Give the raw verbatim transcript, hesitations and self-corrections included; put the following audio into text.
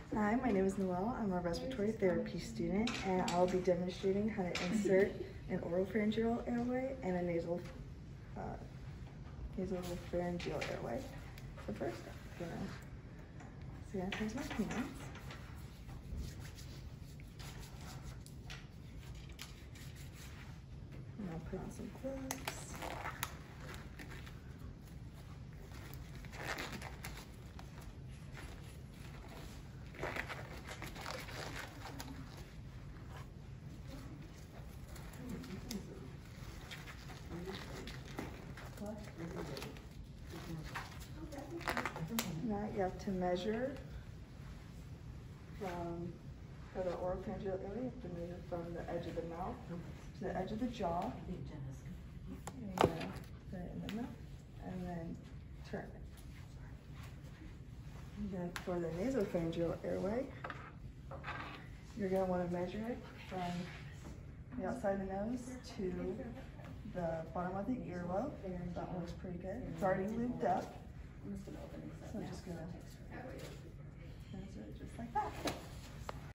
Hi, my name is Noelle. I'm a respiratory therapy student, and I'll be demonstrating how to insert an oropharyngeal airway and a nasal, uh, nasopharyngeal airway. So first, I'm gonna sanitize my hands. And I'll put on some gloves. Now you have to measure from for the oropharyngeal area, you have to measure from the edge of the mouth to the edge of the jaw. And uh, put it in the mouth and then turn it. And then for the nasopharyngeal airway, you're going to want to measure it from the outside of the nose to the bottom of the earlobe. That looks pretty good. It's already lubed up. So I'm just gonna answer it just like that.